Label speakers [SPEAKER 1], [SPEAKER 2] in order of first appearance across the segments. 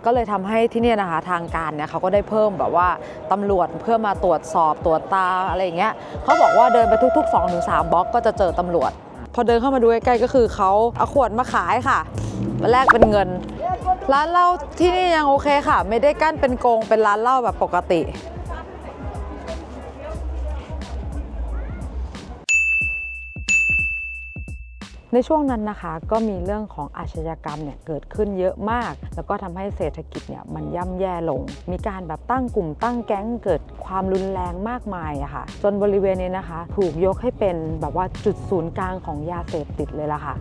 [SPEAKER 1] ก็เลยทำให้ที่นี่นะคะทางการเนี่ยเขาก็ได้เพิ่มแบบว่าตำรวจเพื่อมาตรวจสอบตรวจตาอะไรอย่างเงี้ยเขาบอกว่าเดินไปทุกๆ 2-3 บล็อกก็จะเจอตำรวจพอเดินเข้ามาดูใกล้ๆก็คือเขาเอาขวดมาขายค่ะแลกเป็นเงินร้านเหล้าที่นี่ยังโอเคค่ะไม่ได้กั้นเป็นกรงเป็นร้านเหล้าแบบปกติในช่วงนั้นนะคะก็มีเรื่องของอาชญากรรมเนี่ยเกิดขึ้นเยอะมากแล้วก็ทำให้เศรษฐกิจเนี่ยมันย่ำแย่ลงมีการแบบตั้งกลุ่มตั้งแก๊งเกิดความรุนแรงมากมายอะค่ะจนบริเวณนี้นะคะถูกยกให้เป็นแบบว่าจุดศูนย์กลางของยาเสพติดเลยล่ะค่ะ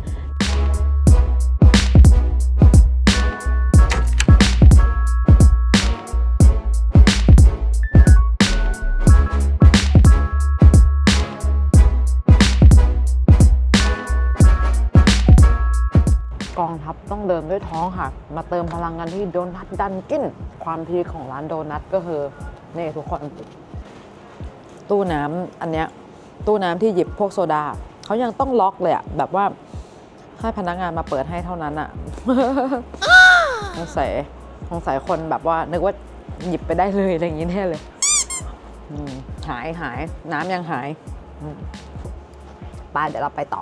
[SPEAKER 1] กองทัพต้องเดินด้วยท้องค่ะมาเติมพลังกันที่โดนัทดันกินความพีคของร้านโดนัทก็คือนี่ทุกคนตู้น้ำอันเนี้ยตู้น้ำที่หยิบพวกโซดาเขายังต้องล็อกเลยอะแบบว่าให้พนักงานมาเปิดให้เท่านั้นอะ สงสัยคนแบบว่านึกว่าหยิบไปได้เลยอะไรอย่างนี้แน่เลยหายน้ำยังหายไปเดี๋ยวเราไปต่อ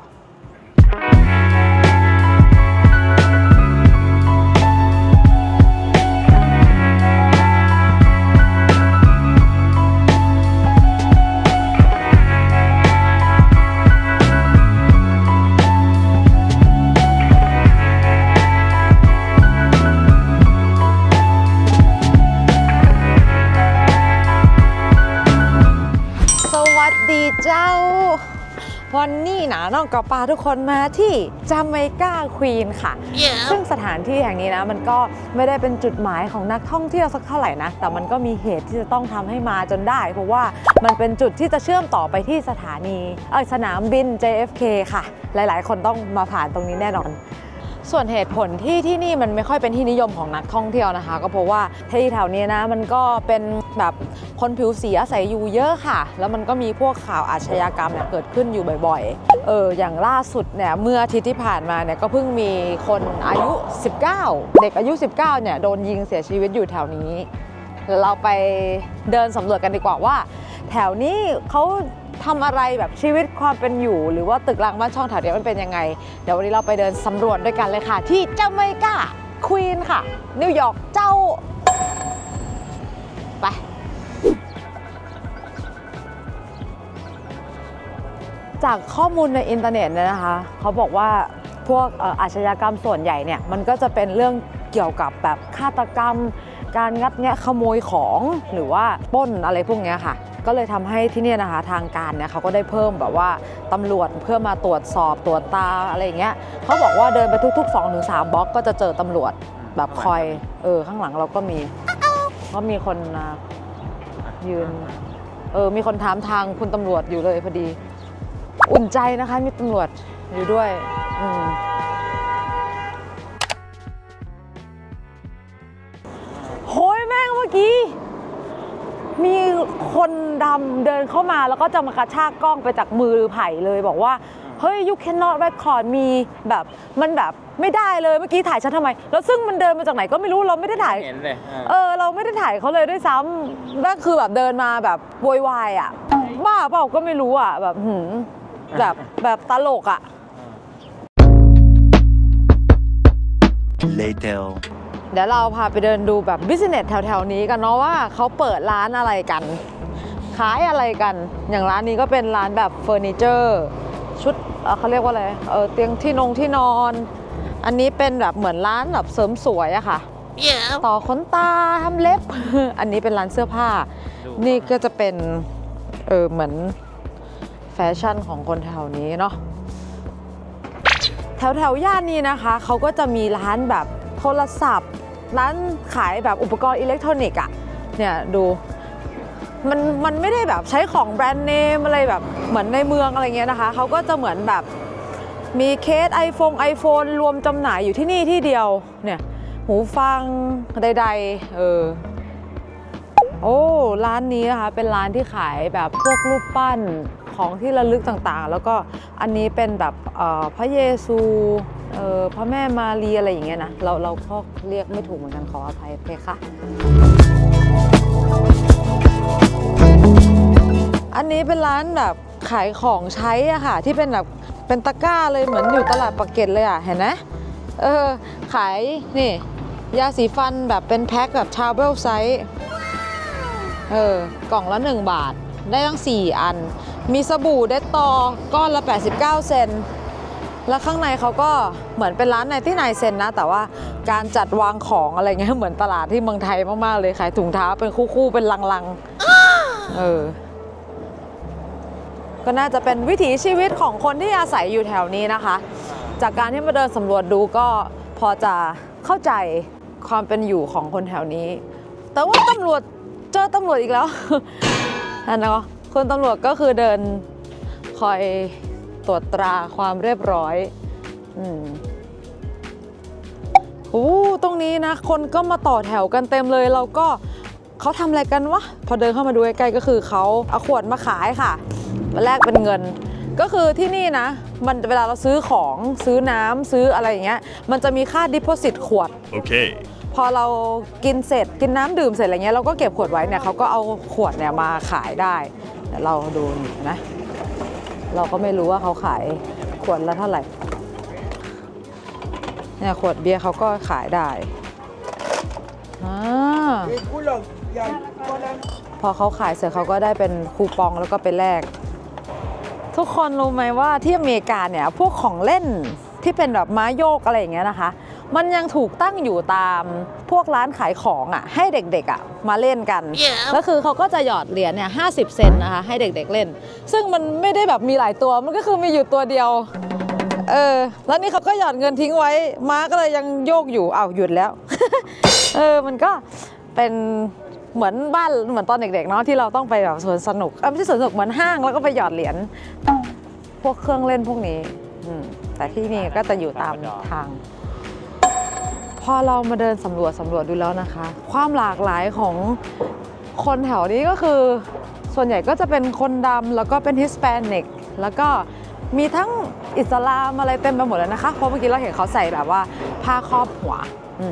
[SPEAKER 1] เจ้าวันนี้นะน้องกับปาทุกคนมาที่จาเมกาควีนค่ะ ซึ่งสถานที่แห่งนี้นะมันก็ไม่ได้เป็นจุดหมายของนักท่องเที่ยวสักเท่าไหร่นะแต่มันก็มีเหตุที่จะต้องทำให้มาจนได้เพราะว่ามันเป็นจุดที่จะเชื่อมต่อไปที่สนามบิน JFK ค่ะหลายๆคนต้องมาผ่านตรงนี้แน่นอนส่วนเหตุผลที่นี่มันไม่ค่อยเป็นที่นิยมของนักท่องเที่ยวนะคะก็เพราะว่าที่แถวนี้นะมันก็เป็นแบบคนผิวสีอาศัยอยู่เยอะค่ะแล้วมันก็มีพวกข่าวอาชญากรรมเนี่ยเกิดขึ้นอยู่บ่อยๆอย่างล่าสุดเนี่ยเมื่ออาทิตย์ที่ผ่านมาเนี่ยก็เพิ่งมีคนอายุ19เด็กอายุ19เนี่ยโดนยิงเสียชีวิตอยู่แถวนี้แล้วเราไปเดินสำรวจกันดีกว่าว่าแถวนี้เขาทำอะไรแบบชีวิตความเป็นอยู่หรือว่าตึกรางบ้านช่องแถวนี้มันเป็นยังไงเดี๋ยววันนี้เราไปเดินสำรวจด้วยกันเลยค่ะที่จาเมกาควีนค่ะนิวยอร์กเจ้าไปจากข้อมูลในอินเทอร์เน็ตเนี่ยนะคะเขาบอกว่าพวกอาชญากรรมส่วนใหญ่เนี่ยมันก็จะเป็นเรื่องเกี่ยวกับแบบฆาตกรรมการงัดแงะขโมยของหรือว่าปล้นอะไรพวกนี้ค่ะก็เลยทำให้ที่นี่นะคะทางการเนี่ยเขาก็ได้เพิ่มแบบว่าตำรวจเพื่อมาตรวจสอบตรวจตาอะไรอย่างเงี้ยเขาบอกว่าเดินไปทุกๆ 2-3 บล็อกก็จะเจอตำรวจแบบคอยข้างหลังเราก็มีคนยืนมีคนถามทางคุณตำรวจอยู่เลยพอดีอุ่นใจนะคะมีตำรวจอยู่ด้วยโหยแม่งเมื่อกี้มีคนดำเดินเข้ามาแล้วก็จะมากระชากกล้องไปจากมือไผ่เลยบอกว่าเฮ้ย you cannot record มีแบบมันแบบไม่ได้เลยเมื่อกี้ถ่ายฉันทำไมแล้วซึ่งมันเดินมาจากไหนก็ไม่รู้เราไม่ได้ถ่ายเห็นเลยเราไม่ได้ถ่ายเขาเลยด้วยซ้ำนั่นคือแบบเดินมาแบบโวยวายอ่ะบ้าเปล่าก็ไม่รู้อ่ะแบบแบบตลกอ่ะ
[SPEAKER 2] Later
[SPEAKER 1] เดี๋ยวเราพาไปเดินดูแบบบิสเนสแถวๆนี้กันเนาะว่าเขาเปิดร้านอะไรกันขายอะไรกันอย่างร้านนี้ก็เป็นร้านแบบเฟอร์นิเจอร์ชุดเขาเรียกว่าอะไรเตียงที่นอนอันนี้เป็นแบบเหมือนร้านแบบเสริมสวยอะค่ะ ต่อขนตาทำเล็บ อันนี้เป็นร้านเสื้อผ้านี่ก็จะเป็นเหมือนแฟชั่นของคนแถวนี้เนาะแถวย่านนี้นะคะเขาก็จะมีร้านแบบโทรศัพท์ร้านขายแบบอุปกรณ์อิเล็กทรอนิกส์อ่ะเนี่ยดูมันไม่ได้แบบใช้ของแบรนด์เนมอะไรแบบเหมือนในเมืองอะไรเงี้ยนะคะเขาก็จะเหมือนแบบมีเคสไอโฟนรวมจำหน่ายอยู่ที่นี่ที่เดียวเนี่ยหูฟังใดๆโอ้ร้านนี้นะคะเป็นร้านที่ขายแบบพวกรูปปั้นของที่ระลึกต่างๆแล้วก็อันนี้เป็นแบบพระเยซูพระแม่มารีอะไรอย่างเงี้ยนะเราก็เรียกไม่ถูกเหมือนกันขออภัยเพคะอันนี้เป็นร้านแบบขายของใช้อะค่ะที่เป็นแบบเป็นตะกร้าเลยเหมือนอยู่ตลาดปากเกร็ดเลยอะเห็นไหมขายนี่ยาสีฟันแบบเป็นแพ็คแบบทราเวลไซส์กล่องละ1 บาทได้ตั้ง4 อันมีสบู่เดตตอก้อนละ89 เซนแล้วข้างในเขาก็เหมือนเป็นร้าน99 เซนนะแต่ว่าการจัดวางของอะไรเงี้ยเหมือนตลาดที่เมืองไทยมากๆเลยขายถุงเท้าเป็นคู่ๆเป็นลังๆก็น่าจะเป็นวิถีชีวิตของคนที่อาศัยอยู่แถวนี้นะคะจากการที่มาเดินสำรวจดูก็พอจะเข้าใจความเป็นอยู่ของคนแถวนี้แต่ว่าเจอตำรวจอีกแล้วนั่นนะคุณตำรวจก็คือเดินคอยตรวจตราความเรียบร้อยตรงนี้นะคนก็มาต่อแถวกันเต็มเลยเราก็เขาทำอะไรกันวะพอเดินเข้ามาดูใกล้ๆก็คือเขาเอาขวดมาขายค่ะมาแลกเป็นเงินก็คือที่นี่นะมันเวลาเราซื้อของซื้อน้ำซื้ออะไรอย่างเงี้ยมันจะมีค่า deposit ขวดโอเคพอเรากินเสร็จกินน้ำดื่มเสร็จอะไรเงี้ยเราก็เก็บขวดไว้เนี่ยเขาก็เอาขวดเนี่ยมาขายได้เดี๋ยวเราดูนะเราก็ไม่รู้ว่าเขาขายขวดละเท่าไหร่เนี่ยขวดเบียร์เขาก็ขายได้พอเขาขายเสร็จเขาก็ได้เป็นคูปองแล้วก็ไปแลกทุกคนรู้ไหมว่าที่อเมริกาเนี่ยพวกของเล่นที่เป็นแบบม้าโยกอะไรอย่างเงี้ยนะคะมันยังถูกตั้งอยู่ตามพวกร้านขายของอ่ะให้เด็กๆอ่ะมาเล่นกันก็คือเขาก็จะหยอดเหรียญเนี่ย50 เซนต์นะคะให้เด็กๆเล่นซึ่งมันไม่ได้แบบมีหลายตัวมันก็คือมีอยู่ตัวเดียวแล้วนี่เขาก็หยอดเงินทิ้งไว้ม้าก็เลยยังโยกอยู่หยุดแล้ว มันก็เป็นเหมือนบ้านเหมือนตอนเด็กๆเนาะที่เราต้องไปแบบสวนสนุกไม่ใช่สวนสนุกเหมือนห้างแล้วก็ไปหยอดเหรียญพวกเครื่องเล่นพวกนี้แต่ที่นี่ก็จะอยู่ตามทางพอเรามาเดินสำรวจดูแล้วนะคะความหลากหลายของคนแถวนี้ก็คือส่วนใหญ่ก็จะเป็นคนดำแล้วก็เป็นฮิสแปนิกแล้วก็มีทั้งอิสลามอะไรเต็มไปหมดเลยนะคะเพราะเมื่อกี้เราเห็นเขาใส่แบบว่าผ้าครอบหัว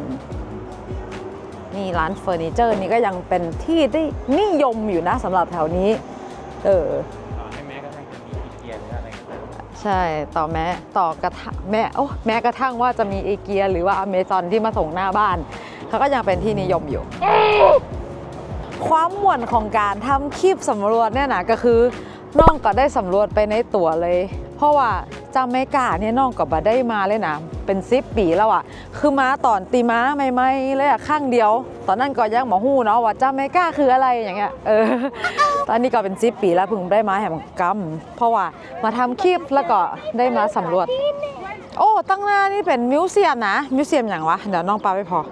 [SPEAKER 1] นี่ร้านเฟอร์นิเจอร์นี่ก็ยังเป็นที่ได้นิยมอยู่นะสำหรับแถวนี้ต่อให้แม้กระทั่งจะมีอีเกียหรืออะไรก็ตามใช่ต่อกระทั่งแม้กระทั่งว่าจะมีอีเกียหรือว่าอเมซอนที่มาส่งหน้าบ้านเขาก็ยังเป็นที่นิยมอยู่ความม่วนของการทำคลิปสำรวจเนี่ยนะก็คือน้องก็ได้สำรวจไปในตัวเลยเพราะว่าจาเมกาเนี่ยน้องก็บ่ได้มาเลยนะเป็น10 ปีแล้วอะคือมาตอนตีม้าใหม่ๆเลยอะข้างเดียวตอนนั้นก็ยังหมอฮู้เนาะว่าจาเมกาคืออะไรอย่างเงี้ยตอนนี้ก็เป็น10 ปีแล้วเพิ่งได้มาแห่งกำเพราะว่ามาทำคลิปแล้วก็ได้มาสำรวจตั้งหน้านี่เป็นมิวเซียมนะมิวเซียมอย่างวะเดี๋ยวน้องปาไปพอ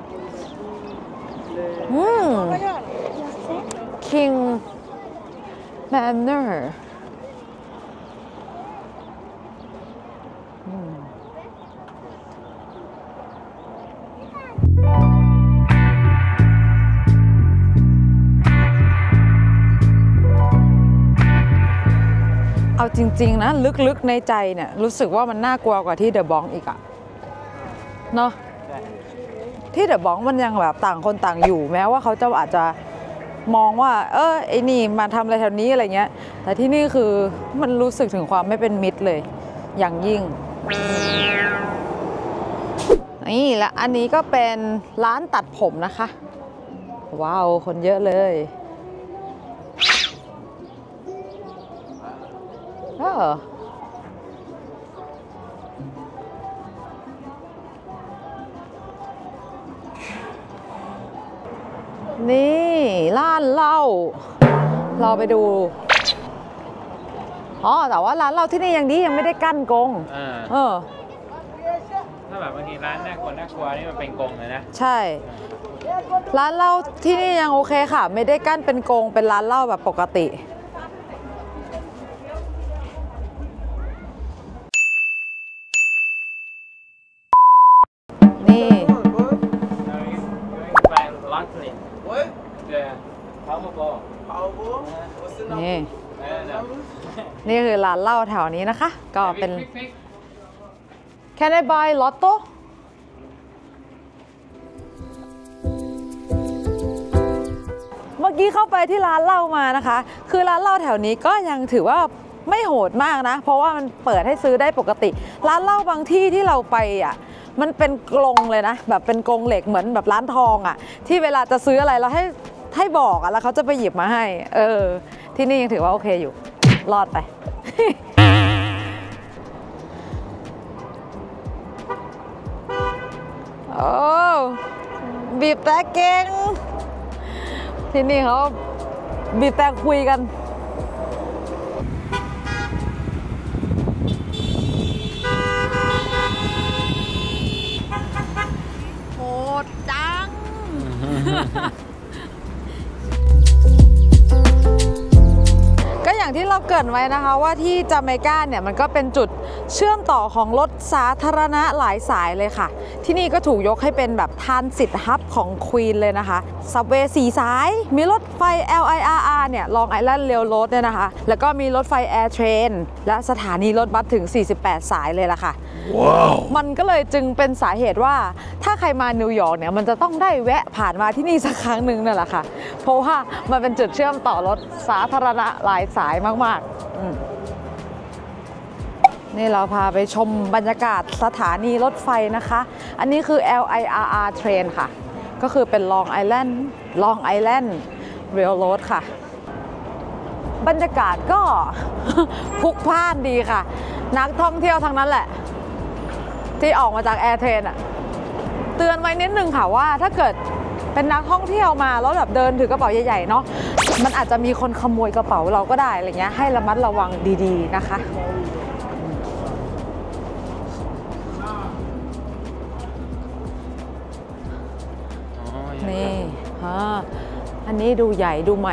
[SPEAKER 1] King Manorเอาจริงๆนะลึกๆในใจเนี่ยรู้สึกว่ามันน่ากลัวกว่าที่เดอะบองอีกอะเนาะที่เดอะบองมันยังแบบต่างคนต่างอยู่แม้ว่าเขาจะอาจจะมองว่าไอ้นี่มาทำอะไรแถวนี้อะไรเงี้ยแต่ที่นี่คือมันรู้สึกถึงความไม่เป็นมิตรเลยอย่างยิ่งนี่และอันนี้ก็เป็นร้านตัดผมนะคะว้าวคนเยอะเลยนี่ร้านเหล้าเราไปดูแต่ว่าร้านเหล้าที่นี่ยังดียังไม่ได้กั้นกรง
[SPEAKER 2] ถ้าแบบบางทีร้านน่ากลัวนี่มันเป็นกรงเลยนะ
[SPEAKER 1] ใช่ร้านเหล้าที่นี่ยังโอเคค่ะไม่ได้กั้นเป็นกรงเป็นร้านเหล้าแบบปกตินี่นี่คือร้านเหล้าแถวนี้นะคะก็เป็น Can I buy Lottoเมื่อกี้เข้าไปที่ร้านเหล้ามานะคะคือร้านเหล้าแถวนี้ก็ยังถือว่าไม่โหดมากนะเพราะว่ามันเปิดให้ซื้อได้ปกติร้านเหล้าบางที่ที่เราไปอ่ะมันเป็นกรงเลยนะแบบเป็นกรงเหล็กเหมือนแบบร้านทองอ่ะที่เวลาจะซื้ออะไรเราให้บอกอ่ะแล้วเขาจะไปหยิบมาให้ที่นี่ยังถือว่าโอเคอยู่รอดไป โอ้บีบแต่เก่งที่นี่เขาบีบแต่คุยกันโหดจัง ก็อย่างที่เราเกริ่นไว้นะคะว่าที่จาเมกาเนี่ยมันก็เป็นจุดเชื่อมต่อของรถสาธารณะหลายสายเลยค่ะที่นี่ก็ถูกยกให้เป็นแบบทรานสิตฮับของควีนเลยนะคะซับเวย์4 สายมีรถไฟ LIRR เนี่ย Long Island Railroad เนี่ยนะคะแล้วก็มีรถไฟ Air Train และสถานีรถบัสถึง48 สายเลยล่ะค่ะ wow. มันก็เลยจึงเป็นสาเหตุว่าถ้าใครมานิวยอร์กเนี่ยมันจะต้องได้แวะผ่านมาที่นี่สักครั้งหนึ่งนั่นแหละค่ะเพราะว่ามันเป็นจุดเชื่อมต่อรถสาธารณะหลายสายมากๆนี่เราพาไปชมบรรยากาศสถานีรถไฟนะคะอันนี้คือ LIRR Train ค่ะก็คือเป็น Long Island Railroad ค่ะบรรยากาศก็พลุกพล่านดีค่ะนักท่องเที่ยวทั้งนั้นแหละที่ออกมาจาก Air Train อะเตือนไว้นิดนึงค่ะว่าถ้าเกิดเป็นนักท่องเที่ยวมาแล้วแบบเดินถือกระเป๋าใหญ่ๆเนาะมันอาจจะมีคนขโมยกระเป๋าเราก็ได้อะไรเงี้ยให้ระมัดระวังดีๆนะคะนี่อันนี้ดูใหญ่ดูใหม่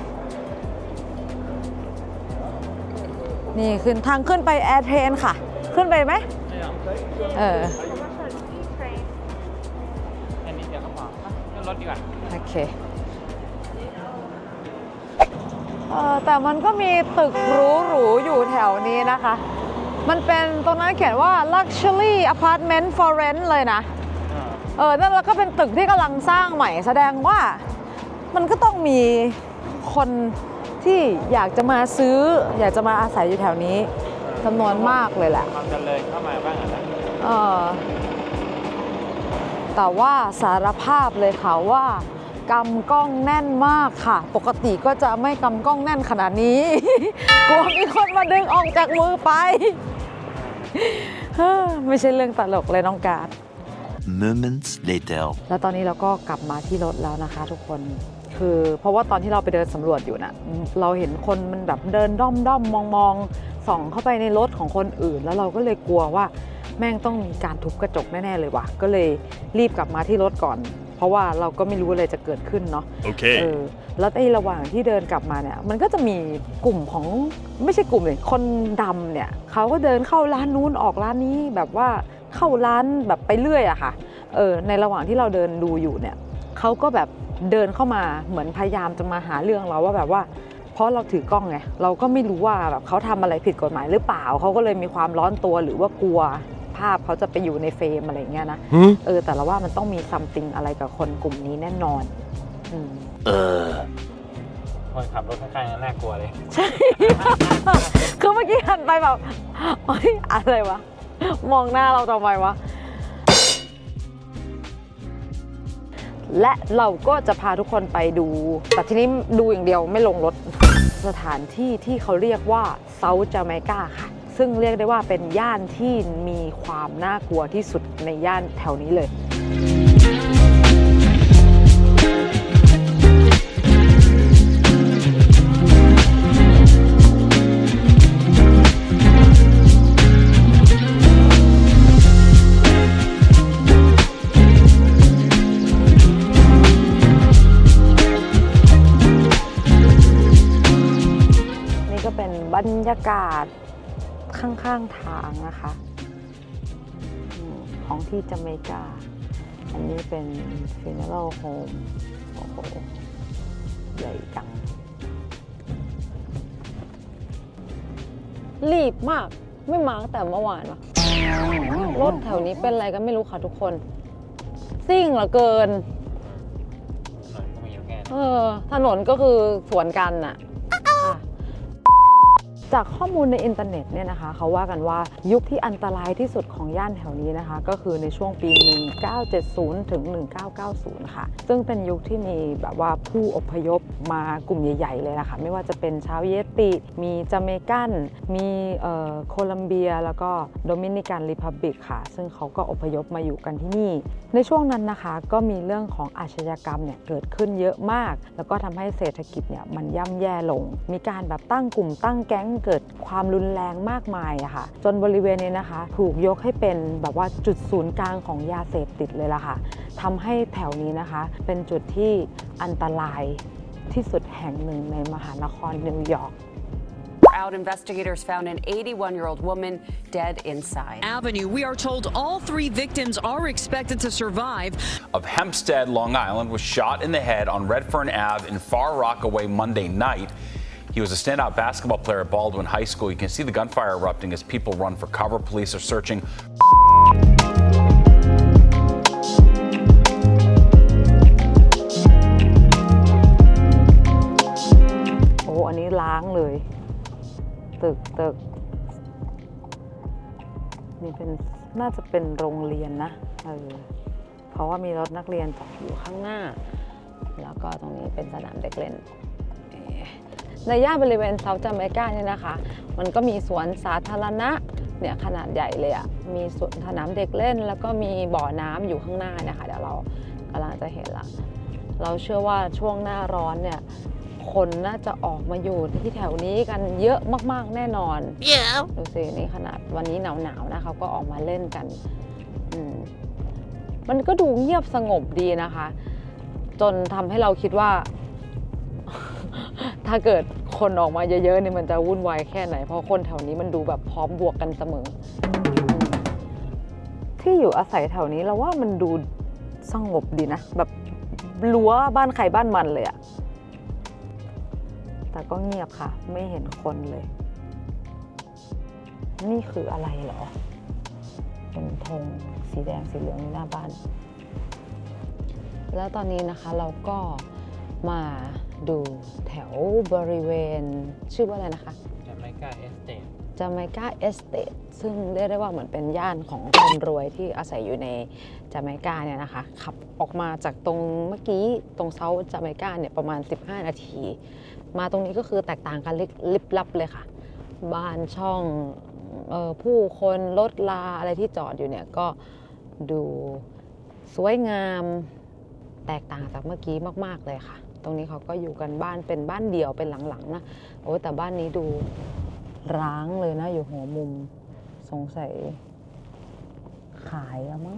[SPEAKER 1] นี่ขึ้นทางขึ้นไปแอร์เทรนค่ะขึ้นไปไหม
[SPEAKER 2] อันนี้เดี๋ยวก็พอขึ้นรถดีกว่า
[SPEAKER 1] โอเคแต่มันก็มีตึกหรูๆอยู่แถวนี้นะคะมันเป็นตรงนั้นเขียนว่า luxury apartment for rent เลยนะนั่นแล้วก็เป็นตึกที่กำลังสร้างใหม่แสดงว่ามันก็ต้องมีคนที่อยากจะมาซื้ออยากจะมาอาศัยอยู่แถวนี้จำนวนมากเลยแหละ
[SPEAKER 2] ความเจริญเข้ามาบ้างนะ
[SPEAKER 1] แต่ว่าสารภาพเลยค่ะว่ากำกล้องแน่นมากค่ะปกติก็จะไม่กำกล้องแน่นขนาดนี้ กลัวมีคนมาดึงออกจากมือไป ไม่ใช่เรื่องตลกเลยน้องการ์ด
[SPEAKER 3] Moments later
[SPEAKER 1] แล้วตอนนี้เราก็กลับมาที่รถแล้วนะคะทุกคนคือเพราะว่าตอนที่เราไปเดินสำรวจอยู่นะเราเห็นคนมันแบบเดินด้อมมองส่องเข้าไปในรถของคนอื่นแล้วเราก็เลยกลัวว่าแม่งต้องมีการทุบกระจกแน่ๆเลยว่ะก็เลยรีบกลับมาที่รถก่อนเพราะว่าเราก็ไม่รู้อะไรจะเกิดขึ้นเนาะ
[SPEAKER 3] โอเค
[SPEAKER 1] แล้วในระหว่างที่เดินกลับมาเนี่ยมันก็จะมีกลุ่มของไม่ใช่กลุ่มเลยคนดำเนี่ยเขาก็เดินเข้าร้านนู้นออกร้านนี้แบบว่าเข้าร้านแบบไปเรื่อยอะค่ะในระหว่างที่เราเดินดูอยู่เนี่ยเขาก็แบบเดินเข้ามาเหมือนพยายามจะมาหาเรื่องเราว่าแบบว่าเพราะเราถือกล้องไงเราก็ไม่รู้ว่าแบบเขาทำอะไรผิดกฎหมายหรือเปล่าเขาก็เลยมีความร้อนตัวหรือว่ากลัวภาพเขาจะไปอยู่ในเฟรมอะไรเงี้ยนะแต่ละว่ามันต้องมีซัมติงอะไรกับคนกลุ่มนี้แน่นอน
[SPEAKER 2] คนขับรถข้างๆน่ากลัวเลย
[SPEAKER 1] ใช่คือเมื่อกี้หันไปแบบอะไรวะมองหน้าเราทำไมวะและเราก็จะพาทุกคนไปดูแต่ทีนี้ดูอย่างเดียวไม่ลงรถสถานที่ที่เขาเรียกว่าเซาท์จาเมกาค่ะซึ่งเรียกได้ว่าเป็นย่านที่มีความน่ากลัวที่สุดในย่านแถวนี้เลยบรรยากาศข้างๆทางนะคะของที่จาเมกาอันนี้เป็น Funeral Home โอ้โหใหญ่จังรีบมากไม่มาตั้งแต่เมื่อวานวะรถแถวนี้เป็นอะไรก็ไม่รู้ค่ะทุกคนซิ่งเหลือเกิน
[SPEAKER 2] ถนนก็มีอยู่แค่นี้
[SPEAKER 1] ถนนก็คือสวนกันน่ะค่ะจากข้อมูลในอินเทอร์เน็ตเนี่ยนะคะเขาว่ากันว่ายุคที่อันตรายที่สุดของย่านแถวนี้นะคะก็คือในช่วงปี 1970 ถึง 1990 ค่ะซึ่งเป็นยุคที่มีแบบว่าผู้อพยพมากลุ่มใหญ่ๆเลยนะคะไม่ว่าจะเป็นชาวเยติมีจาเมกันมีโคลัมเบียแล้วก็โดมินิกันริพับลิกค่ะซึ่งเขาก็อพยพมาอยู่กันที่นี่ในช่วงนั้นนะคะก็มีเรื่องของอาชญากรรมเนี่ยเกิดขึ้นเยอะมากแล้วก็ทำให้เศรษฐกิจเนี่ยมันย่ำแย่ลงมีการแบบตั้งกลุ่มตั้งแก๊งเกิดความรุนแรงมากมายอะค่ะจนบริเวณนี้นะคะถูกยกให้เป็นแบบว่าจุดศูนย์กลางของยาเสพติดเลยล่ะค่ะทำให้แถวนี้นะคะเป็นจุดที่อันตรายที่สุดแห่งหนึ่งในมหานครนิวยอร์ก
[SPEAKER 4] Out, investigators found an 81-year-old woman dead inside.
[SPEAKER 5] Avenue, we are told all 3 victims are expected to survive.
[SPEAKER 6] Of Hempstead, Long Island, was shot in the head on Redfern Ave in Far Rockaway Monday night. He was a standout basketball player at Baldwin High School. You can see the gunfire erupting as people run for cover. Police are searching.
[SPEAKER 1] โอ้อันนี้ล้างเลยตึกนี่เป็นน่าจะเป็นโรงเรียนนะเพราะว่ามีรถนักเรียนจอดอยู่ข้างหน้าแล้วก็ตรงนี้เป็นสนามเด็กเล่นในย่านบริเวณเซาท์จาเมกาเนี่ยนะคะมันก็มีสวนสาธารณะเนี่ยขนาดใหญ่เลยอะมีสนามเด็กเล่นแล้วก็มีบ่อน้ำอยู่ข้างหน้านะคะเดี๋ยวเรากำลังจะเห็นละเราเชื่อว่าช่วงหน้าร้อนเนี่ยคนน่าจะออกมาอยู่ที่แถวนี้กันเยอะมากๆแน่นอนดูสินี่ขนาดวันนี้หนาวๆนะเขาก็ออกมาเล่นกันมันก็ดูเงียบสงบดีนะคะจนทำให้เราคิดว่า ถ้าเกิดคนออกมาเยอะๆนี่มันจะวุ่นวายแค่ไหนเพราะคนแถวนี้มันดูแบบพร้อมบวกกันเสมอที่อยู่อาศัยแถวนี้เราว่ามันดูสงบดีนะแบบรั้วบ้านใครบ้านมันเลยอะแต่ก็เงียบค่ะไม่เห็นคนเลยนี่คืออะไรเหรอเป็นธงสีแดงสีเหลืองหน้าบ้านแล้วตอนนี้นะคะเราก็มาดูแถวบริเวณชื่อว่าอะไรนะคะ
[SPEAKER 2] จาเมกาเอสเตท
[SPEAKER 1] ซึ่งเรียกได้ว่าเหมือนเป็นย่านของคนรวยที่อาศัยอยู่ในจาเมกาเนี่ยนะคะขับออกมาจากตรงเมื่อกี้ตรงเซาท์จาเมกาเนี่ยประมาณ15 นาทีมาตรงนี้ก็คือแตกต่างกันลิบลับเลยค่ะบ้านช่องผู้คนรถลาอะไรที่จอดอยู่เนี่ยก็ดูสวยงามแตกต่างจากเมื่อกี้มากๆเลยค่ะตรงนี้เขาก็อยู่กันบ้านเป็นบ้านเดี่ยวเป็นหลังๆนะโอ้แต่บ้านนี้ดูร้างเลยนะอยู่หัวมุมสงสัยขายแล้วมั้ง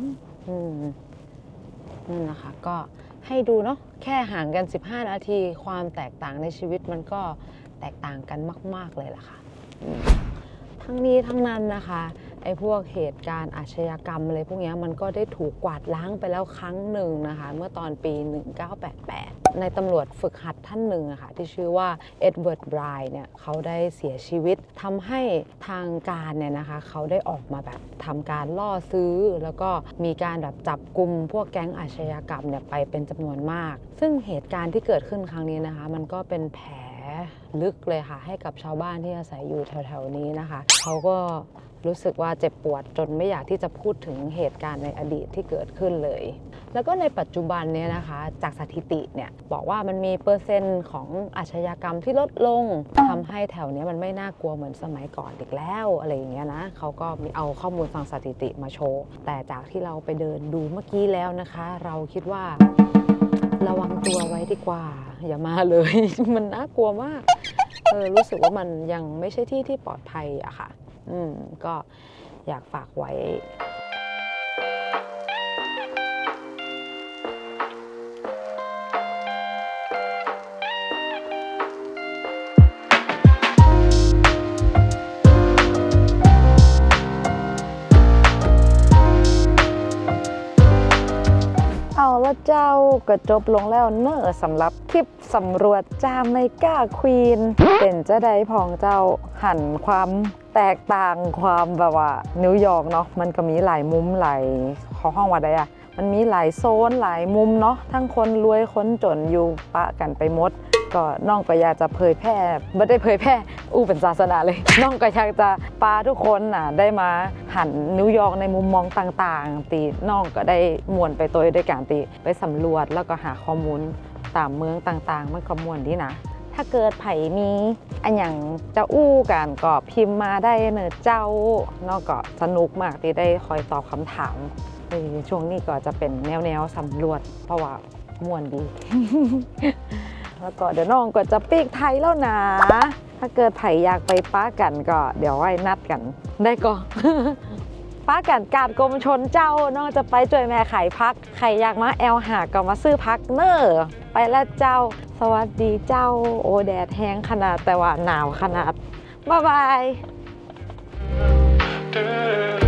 [SPEAKER 1] นั่นนะคะก็ให้ดูเนาะแค่ห่างกัน15 นาทีความแตกต่างในชีวิตมันก็แตกต่างกันมากๆเลยล่ะค่ะทั้งนี้ทั้งนั้นนะคะไอ้พวกเหตุการณ์อาชญากรรมอะไรพวกนี้มันก็ได้ถูกกวาดล้างไปแล้วครั้งหนึ่งนะคะเมื่อตอนปี 1988ในตำรวจฝึกหัดท่านหนึ่งนะคะที่ชื่อว่าเอ็ดเวิร์ดไบรน์เนี่ยเขาได้เสียชีวิตทำให้ทางการเนี่ยนะคะเขาได้ออกมาแบบทำการล่อซื้อแล้วก็มีการแบบจับกุมพวกแก๊งอาชญากรรมเนี่ยไปเป็นจำนวนมากซึ่งเหตุการณ์ที่เกิดขึ้นครั้งนี้นะคะมันก็เป็นแผลลึกเลยค่ะให้กับชาวบ้านที่อาศัยอยู่แถวๆนี้นะคะเขาก็รู้สึกว่าเจ็บปวดจนไม่อยากที่จะพูดถึงเหตุการณ์ในอดีตที่เกิดขึ้นเลยแล้วก็ในปัจจุบันเนี่ยนะคะจากสถิติเนี่ยบอกว่ามันมีเปอร์เซ็นต์ของอาชญากรรมที่ลดลงทำให้แถวนี้มันไม่น่ากลัวเหมือนสมัยก่อนอีกแล้วอะไรอย่างเงี้ยนะเขาก็มีเอาข้อมูลทางสถิติมาโชว์แต่จากที่เราไปเดินดูเมื่อกี้แล้วนะคะเราคิดว่าระวังตัวไว้ดีกว่าอย่ามาเลย มันน่ากลัวมากรู้สึกว่ามันยังไม่ใช่ที่ที่ปลอดภัยอะค่ะก็อยากฝากไว้ ว่าเจ้าก็จบลงแล้วเนอะสำหรับคลิปสำรวจจาเมกาควีนเป็นเจ้าใดพองเจ้าหันความแตกต่างความแบบว่านิวยอร์กเนาะมันก็มีหลายมุมหลายเขาห้องว่าใดอะมันมีหลายโซนหลายมุมเนาะทั้งคนรวยคนจนอยู่ปะกันไปหมดก็น้องก็อยากจะเผยแพร่ไม่ได้เผยแพร่เป็นศาสนาเลยน้องก็อยากจะพาทุกคนได้มาหันนิวยอร์กในมุมมองต่างๆตีน้องก็ได้ม่วนไปตัวด้วยการตีไปสำรวจแล้วก็หาข้อมูลตามเมืองต่างๆมันก็ม่วนดีนะถ้าเกิดไผ่มีอันอย่างจะอู้กันก็พิมพ์มาได้เนอะเจ้านอกก็สนุกมากที่ได้คอยตอบคำถามช่วงนี้ก็จะเป็นแนวสำรวจเพราะว่าม่วนดี แล้วก็เดี๋ยวน้องก็จะปีกไทยแล้วนะถ้าเกิดไผ่อยากไปป้ากันก็เดี๋ยวไว้นัดกันได้ก็ ป้ากันการกรมชนเจ้าน้องจะไปจ่วยแม่ขายพักใครอยากมาแอลหาก็มาซื้อพักเนอไปแล้วเจ้าสวัสดีเจ้าโอแดดแห้งขนาดแต่ว่าหนาวขนาดบ๊ายบาย